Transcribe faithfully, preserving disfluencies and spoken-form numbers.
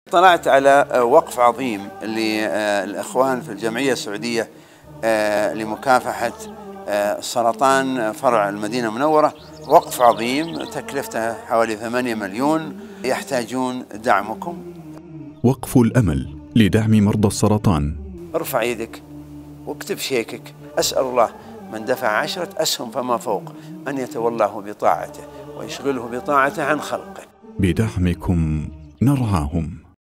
طلعت على وقف عظيم للإخوان في الجمعية السعودية لمكافحة سرطان فرع المدينة المنورة. وقف عظيم تكلفته حوالي ثمانية مليون، يحتاجون دعمكم. وقف الأمل لدعم مرضى السرطان. ارفع يدك واكتب شيكك. أسأل الله من دفع عشرة أسهم فما فوق أن يتولاه بطاعته ويشغله بطاعته عن خلقه. بدعمكم نرعاهم.